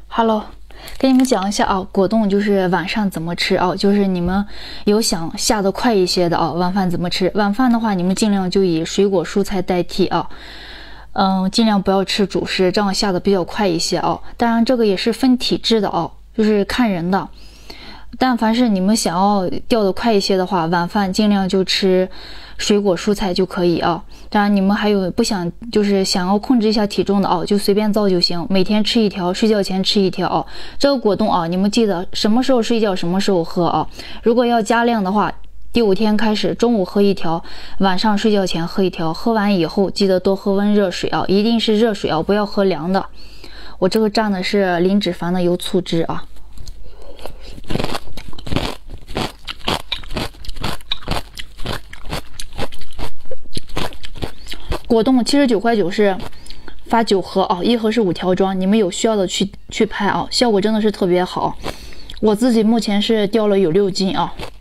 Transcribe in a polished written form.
Hello，跟你们讲一下啊，果冻就是晚上怎么吃啊？就是你们有想下得快一些的啊，晚饭怎么吃？晚饭的话，你们尽量就以水果蔬菜代替啊，尽量不要吃主食，这样下的比较快一些啊。当然，这个也是分体质的啊，就是看人的。但凡是你们想要掉得快一些的话，晚饭尽量就吃水果蔬菜就可以啊。当然，你们还有不想就是想要控制一下体重的啊，就随便造就行，每天吃一条，睡觉前吃一条啊。这个果冻啊，你们记得什么时候睡觉什么时候喝啊。如果要加量的话，第5天开始中午喝一条，晚上睡觉前喝一条，喝完以后记得多喝温热水啊，一定是热水啊，不要喝凉的。我这个蘸的是零脂肪的油醋汁啊。果冻79.9是发9盒啊，1盒是5条装，你们有需要的去拍啊，效果真的是特别好。我自己目前是掉了有6斤啊。